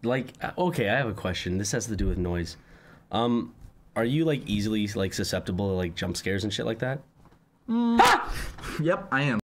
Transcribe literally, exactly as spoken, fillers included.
like, okay, I have a question. This has to do with noise. Um, are you like easily like susceptible to like jump scares and shit like that? Mm. Yep, I am.